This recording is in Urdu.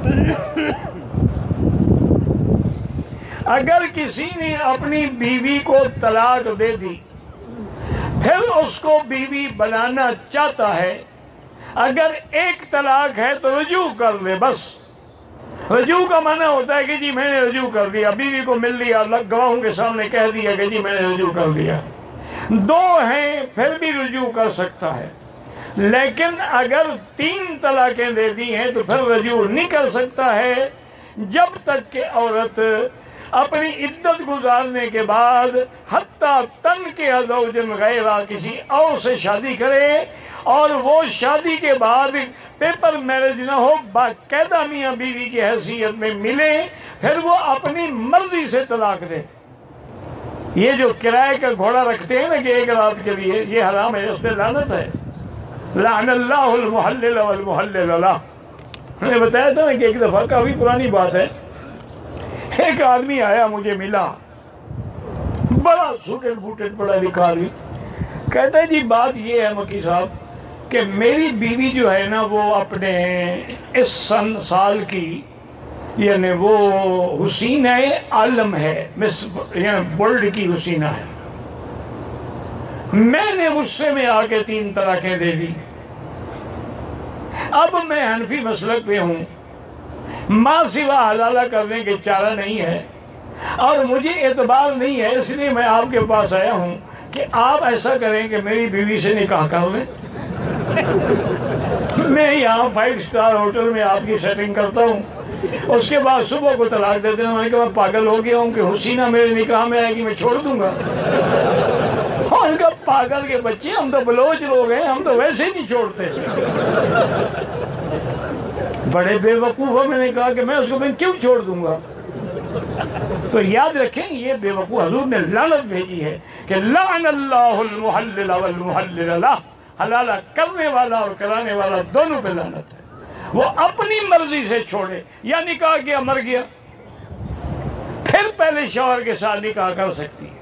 اگر کسی نے اپنی بیوی کو طلاق دے دی، پھر اس کو بیوی بنانا چاہتا ہے، اگر ایک طلاق ہے تو رجوع کر لے بس۔ رجوع کا معنی ہوتا ہے کہ جی میں نے رجوع کر دیا، بیوی کو مل لیا، گواہوں کے سامنے کہہ دیا کہ جی میں نے رجوع کر دیا۔ دو ہیں پھر بھی رجوع کر سکتا ہے، لیکن اگر 3 طلاقیں دے دی ہیں تو پھر رجوع نہیں کر سکتا ہے، جب تک کہ عورت اپنی عدت گزارنے کے بعد حتیٰ تنکح زوجا غیرہ کسی اور سے شادی کرے، اور وہ شادی کے بعد پیپر میرج نہ ہو، باقاعدہ میاں بیوی کی حیثیت میں ملے، پھر وہ اپنی مرضی سے طلاق دے۔ یہ جو کرائے کا گھوڑا رکھتے ہیں نا کہ ایک رات کے لیے، یہ حرام ہے، اس پہ لعنت ہے۔ لعن اللہ المحلل والمحلل لہ۔ میں نے بتایا تھا نا کہ ایک دفعہ، کافی پرانی بات ہے، ایک آدمی آیا مجھے ملا، بڑا سوٹڈ بوٹڈ پڑھا لکھا آدمی، کہتا ہے جی بات یہ ہے مکی صاحب کہ میری بیوی جو ہے نا وہ اپنے اس سال کی، یعنی وہ حسینہ عالم ہے، مس یعنی ورلڈ کی حسینہ ہے، میں نے غصے میں آ کے 3 طلاقیں دے دی۔ اب میں حنفی مسلک پہ ہوں، ماں سوا حلالہ کرنے کے چارہ نہیں ہے، اور مجھے اعتبار نہیں ہے، اس لیے میں آپ کے پاس آیا ہوں کہ آپ ایسا کریں کہ میری بیوی سے نکاح کر لیں۔ میں یہاں 5 اسٹار ہوٹل میں آپ کی سیٹنگ کرتا ہوں، اس کے بعد صبح کو طلاق دے دینا۔ میں نے کہا میں پاگل ہو گیا ہوں کہ حسینہ میرے نکاح میں آئے گی میں چھوڑ دوں گا؟ ان کا پاگل کے بچے، ہم تو بلوچ لوگ ہیں، ہم تو ویسے ہی نہیں چھوڑتے۔ بڑے بے وقوف ہو، میں نے کہا کہ میں اس کو کیوں چھوڑ دوں گا؟ تو یاد رکھیں یہ بے وقوف حضور نے لعنت بھیجی ہے کہ لعن اللہ المحلل والمحلل لہ، حلالہ کرنے والا اور کرانے والا دونوں پہ لعنت ہے۔ وہ اپنی مرضی سے چھوڑے، یا نکاح کیا مر گیا، پھر پہلے شوہر کے ساتھ نکاح کر سکتی ہے۔